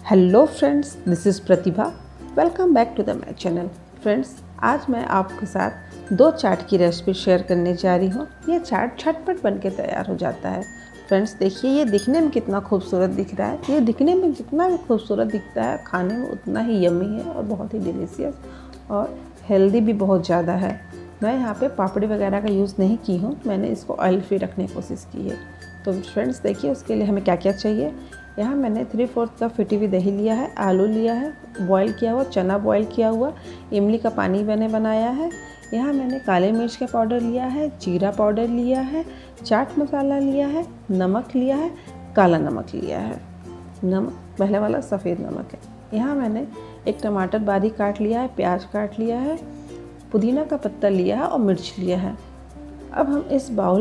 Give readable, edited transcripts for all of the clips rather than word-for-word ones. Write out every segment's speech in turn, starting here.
Hello friends, this is Pratibha. Welcome back to the my channel. Friends, आज मैं आपके साथ दो चाट की रेसिपी शेयर करने जा रही हूँ। ये चाट झटपट बनके तैयार हो जाता है। फ्रेंड्स देखिए, ये दिखने में कितना खूबसूरत दिख रहा है। ये दिखने में जितना भी खूबसूरत दिखता है, खाने में उतना ही यम्मी है और बहुत ही डिलीशियस और हेल्दी भी बहुत ज़्यादा है। मैं यहाँ पे पापड़ी वगैरह का यूज़ नहीं की हूँ, मैंने इसको ऑयल फ्री रखने की कोशिश की है। तो फ्रेंड्स देखिए, उसके लिए हमें क्या क्या चाहिए। यहाँ मैंने 3/4 कप फिटी हुई दही लिया है, आलू लिया है, बॉईल किया हुआ चना बॉईल किया हुआ, इमली का पानी मैंने बनाया है। यहाँ मैंने काले मिर्च का पाउडर लिया है, जीरा पाउडर लिया है, चाट मसाला लिया है, नमक लिया है, काला नमक लिया है। नमक पहले वाला सफ़ेद नमक है। यहाँ मैंने एक टमाटर बारीक काट लिया है, प्याज काट लिया है, पुदीना का पत्ता लिया है और मिर्च लिया है। अब हम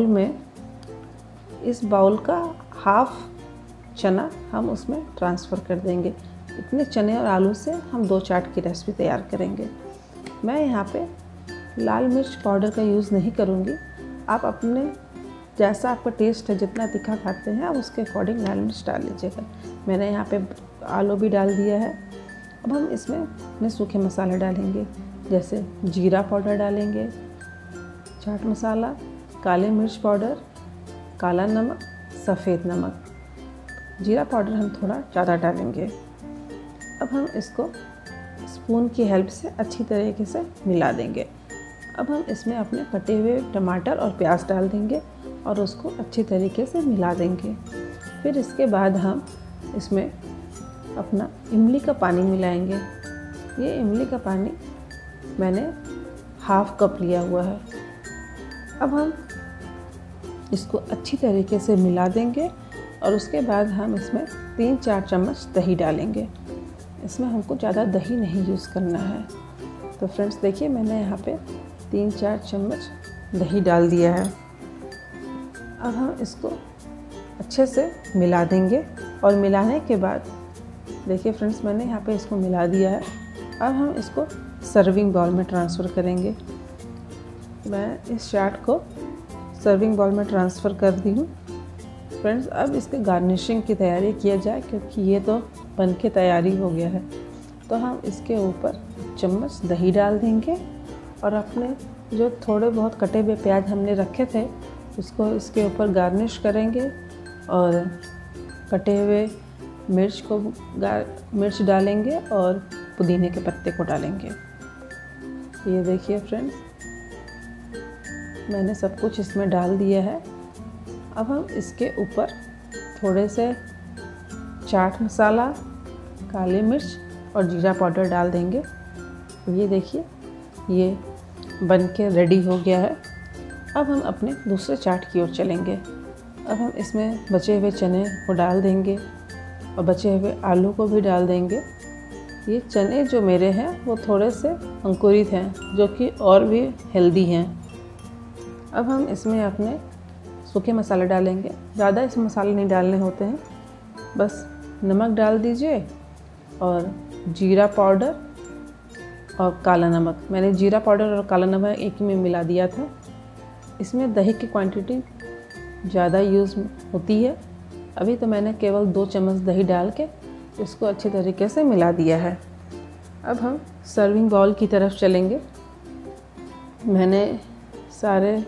इस बाउल का हाफ चना हम उसमें ट्रांसफ़र कर देंगे। इतने चने और आलू से हम दो चाट की रेसिपी तैयार करेंगे। मैं यहाँ पे लाल मिर्च पाउडर का यूज़ नहीं करूँगी। आप अपने जैसा आपका टेस्ट है, जितना तीखा खाते हैं आप उसके अकॉर्डिंग लाल मिर्च डाल लीजिएगा। मैंने यहाँ पे आलू भी डाल दिया है। अब हम इसमें सूखे मसाले डालेंगे, जैसे जीरा पाउडर डालेंगे, चाट मसाला, काले मिर्च पाउडर, काला नमक, सफ़ेद नमक। जीरा पाउडर हम थोड़ा ज़्यादा डालेंगे। अब हम इसको स्पून की हेल्प से अच्छी तरीके से मिला देंगे। अब हम इसमें अपने कटे हुए टमाटर और प्याज डाल देंगे और उसको अच्छी तरीके से मिला देंगे। फिर इसके बाद हम इसमें अपना इमली का पानी मिलाएंगे। ये इमली का पानी मैंने हाफ कप लिया हुआ है। अब हम इसको अच्छी तरीके से मिला देंगे और उसके बाद हम इसमें 3-4 चम्मच दही डालेंगे। इसमें हमको ज़्यादा दही नहीं यूज़ करना है। तो फ्रेंड्स देखिए, मैंने यहाँ पे 3-4 चम्मच दही डाल दिया है। अब हम इसको अच्छे से मिला देंगे और मिलाने के बाद देखिए फ्रेंड्स, मैंने यहाँ पे इसको मिला दिया है। अब हम इसको सर्विंग बाउल में ट्रांसफ़र करेंगे। मैं इस चाट को सर्विंग बाउल में ट्रांसफ़र कर दी हूँ। फ्रेंड्स, अब इसके गार्निशिंग की तैयारी किया जाए, क्योंकि ये तो बन के तैयारी हो गया है। तो हम इसके ऊपर चम्मच दही डाल देंगे और अपने जो थोड़े बहुत कटे हुए प्याज हमने रखे थे उसको इसके ऊपर गार्निश करेंगे और कटे हुए मिर्च डालेंगे और पुदीने के पत्ते को डालेंगे। ये देखिए फ्रेंड्स, मैंने सब कुछ इसमें डाल दिया है। अब हम इसके ऊपर थोड़े से चाट मसाला, काली मिर्च और जीरा पाउडर डाल देंगे। ये देखिए, ये बन के रेडी हो गया है। अब हम अपने दूसरे चाट की ओर चलेंगे। अब हम इसमें बचे हुए चने को डाल देंगे और बचे हुए आलू को भी डाल देंगे। ये चने जो मेरे हैं वो थोड़े से अंकुरित हैं, जो कि और भी हेल्दी हैं। अब हम इसमें अपने सूखे मसाले डालेंगे। ज़्यादा इसमें मसाले नहीं डालने होते हैं, बस नमक डाल दीजिए और जीरा पाउडर और काला नमक। मैंने जीरा पाउडर और काला नमक एक ही में मिला दिया था। इसमें दही की क्वांटिटी ज़्यादा यूज़ होती है। अभी तो मैंने केवल 2 चम्मच दही डाल के इसको अच्छे तरीके से मिला दिया है। अब हम सर्विंग बाउल की तरफ चलेंगे। मैंने सारे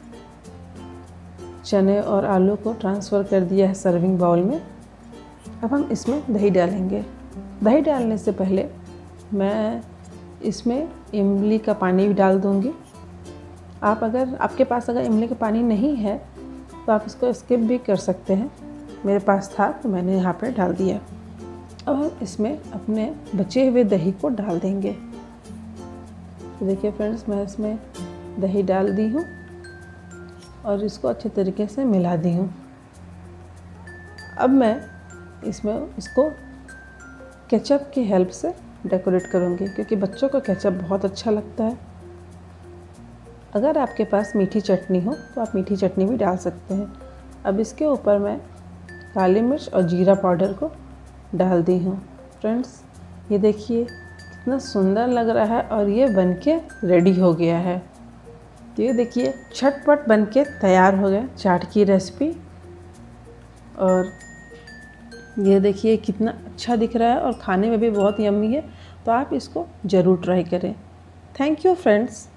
चने और आलू को ट्रांसफ़र कर दिया है सर्विंग बाउल में। अब हम इसमें दही डालेंगे। दही डालने से पहले मैं इसमें इमली का पानी भी डाल दूँगी। आपके पास अगर इमली का पानी नहीं है तो आप इसको स्किप भी कर सकते हैं। मेरे पास था तो मैंने यहाँ पर डाल दिया। अब हम इसमें अपने बचे हुए दही को डाल देंगे। तो देखिए फ्रेंड्स, मैं इसमें दही डाल दी हूँ और इसको अच्छे तरीके से मिला दी हूँ। अब मैं इसको केचप की हेल्प से डेकोरेट करूँगी, क्योंकि बच्चों को केचप बहुत अच्छा लगता है। अगर आपके पास मीठी चटनी हो तो आप मीठी चटनी भी डाल सकते हैं। अब इसके ऊपर मैं काली मिर्च और जीरा पाउडर को डाल दी हूँ। फ्रेंड्स ये देखिए कितना सुंदर लग रहा है और ये बनके रेडी हो गया है। तो ये देखिए झटपट बनके तैयार हो गया चाट की रेसिपी। और ये देखिए कितना अच्छा दिख रहा है और खाने में भी बहुत यम्मी है, तो आप इसको ज़रूर ट्राई करें। Thank you friends.